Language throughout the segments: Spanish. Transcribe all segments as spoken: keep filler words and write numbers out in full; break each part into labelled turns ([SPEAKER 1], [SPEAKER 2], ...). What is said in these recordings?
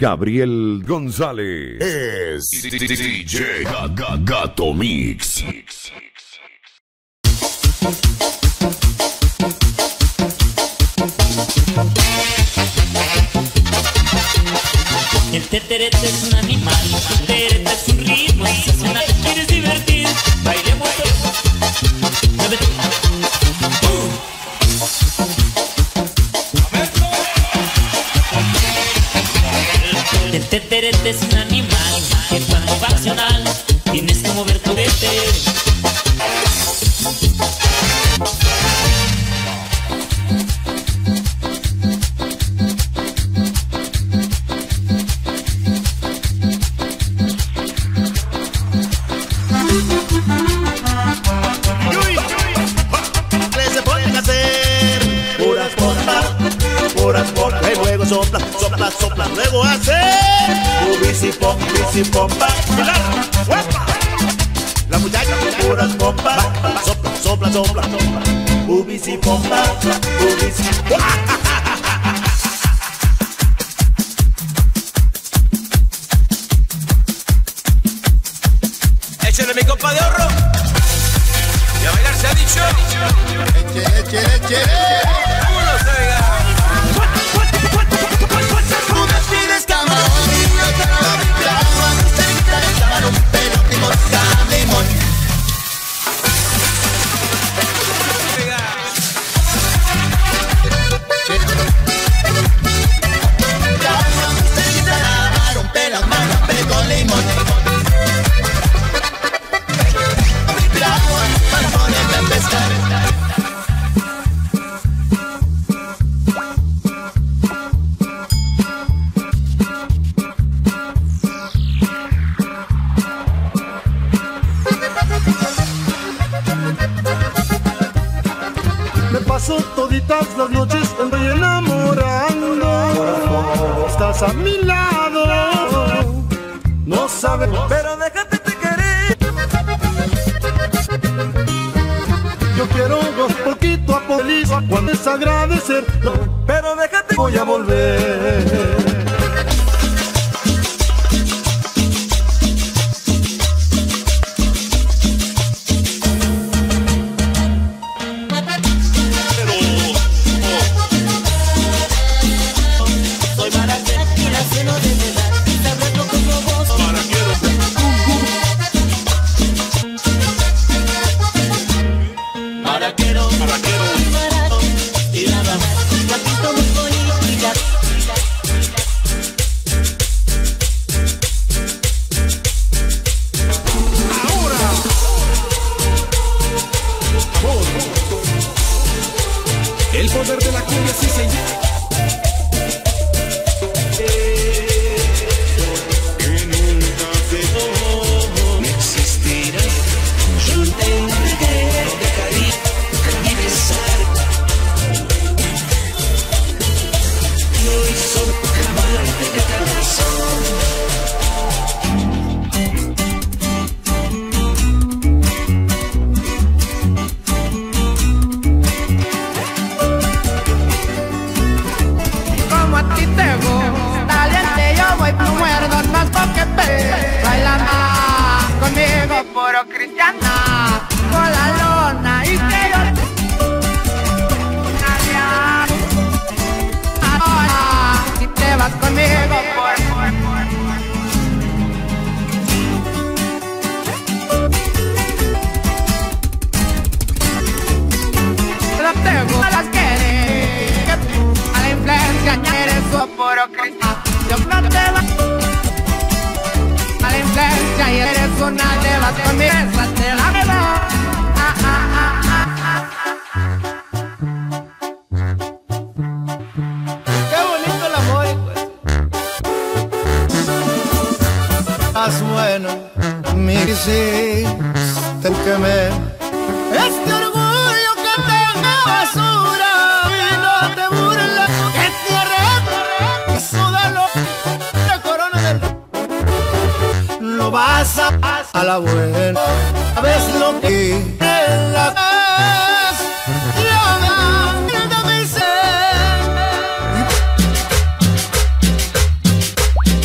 [SPEAKER 1] Gabriel González.
[SPEAKER 2] Es D J Gato Mix.
[SPEAKER 3] El teterete es un animal, el teterete es un ritmo, si suena te quieres divertir, bailemos todos. Muévete. El teterete es un animal que cuando va a accionar tienes que mover tu tete.
[SPEAKER 4] Sopla, sopla, sopla, luego hace Ubisipom, bisipom, bailar, ¡huepa! La muchacha, puras pompas, sopla, sopla, sopla, Ubisipom, ubisipom.
[SPEAKER 5] Échale mi copa de ahorro y a bailar se ha dicho.
[SPEAKER 4] Échale, échale, échale.
[SPEAKER 5] Vámonos, oiga.
[SPEAKER 6] Toditas las noches estoy enamorando. Estás a mi lado, no sabes, pero déjate te querer. Yo quiero dos poquito a poquito, cuando es agradecer, no, pero déjate voy a volver.
[SPEAKER 5] El poder de la cumbia, sí señor. Que nunca se no existirá. Yo tendré de cariño y besar. Lo hizo jamás de corazón.
[SPEAKER 7] Puro cristiana, con la lona y que yo ahora, si te vas conmigo por no tengo a las que a la influencia eres su puro cristiano. Yo no te vas a la influencia y eres una de las conmigo, te la verdad. Ah, ah, ah, ah, ah. Qué bonito el amor,
[SPEAKER 6] Haz bueno, mi quisiste que me este orgullo que tenga basura y no te burles, que tierra que sudalo, la corona del lo vas a a la buena, sabes lo que en la paz y ahora mi ser.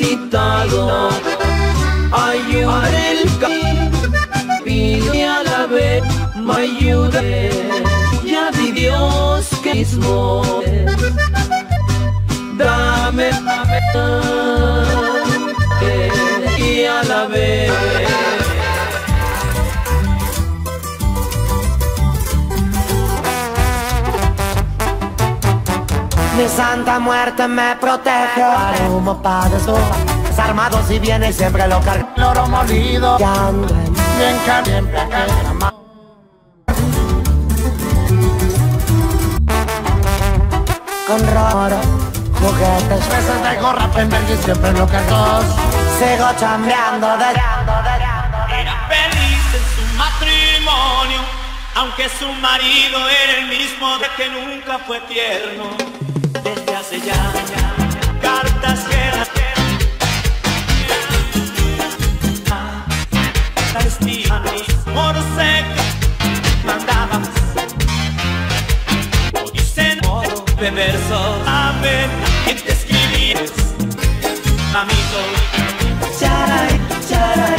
[SPEAKER 8] necesitado ayuda el pide a la vez me ayude, ya di Dios que mismo dame, dame y a la vez
[SPEAKER 6] mi santa muerte me protege. Como padre armado si viene siempre lo carga. Loro molido, bien caliente, con roro, juguetes, veces de gorra, penberg y siempre lo que dos. Sigo chambeando de...
[SPEAKER 3] Era feliz en su matrimonio, aunque su marido era el mismo de que nunca fue tierno. Desde hace ya, ya, ya cartas que las por seca mandabas o dicen de versos amén que te escribías mamito charay, charay.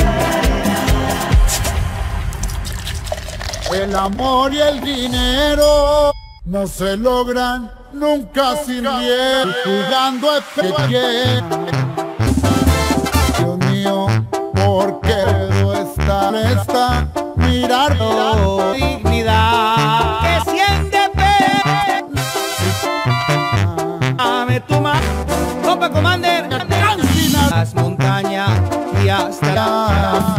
[SPEAKER 9] El amor y el dinero no se logran nunca sin bien jugando a pequeño. Dios mío, ¿por qué está esta mirarlo?
[SPEAKER 6] Dignidad que siente pena. Dame tu mano, Copa Commander, las montañas y hasta la